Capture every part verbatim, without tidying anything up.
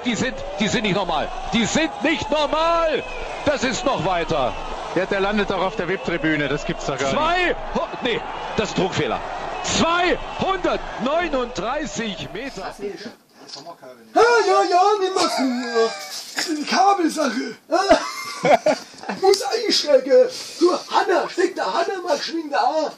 die sind, die sind nicht normal. Die sind nicht normal. Das ist noch weiter. Ja, der landet doch auf der W I P-Tribüne, das gibt's doch gar Zwei, nicht. Nee, das ist Druckfehler. zweihundertneununddreißig Meter. Ja, ja, ja, nimm das nur. Kabelsache. Muss einstecken. Du, Hanna, steck der Hanna mal geschwind an.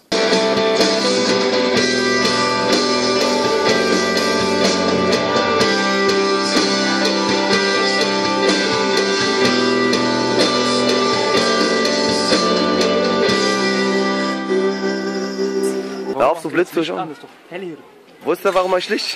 Hör auf, so blitzt du schon. Wusstest du, warum er schlicht?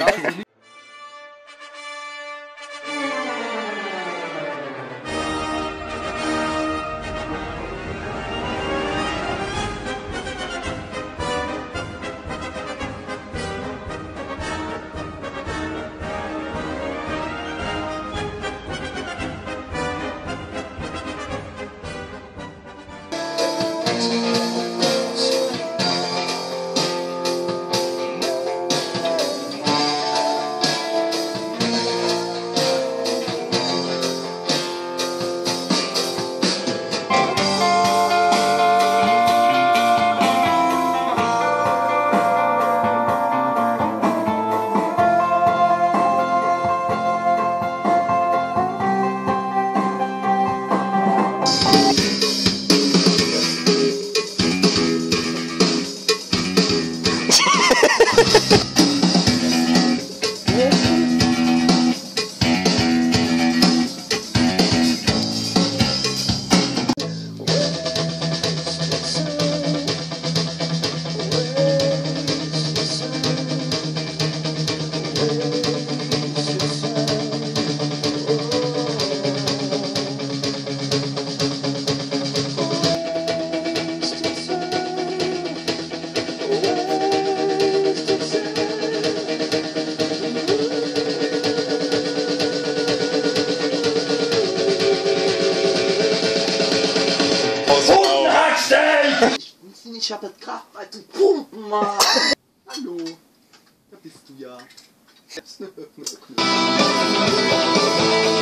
Ich hab das Kraft bei zu pumpen, Mann. Hallo, da bist du ja.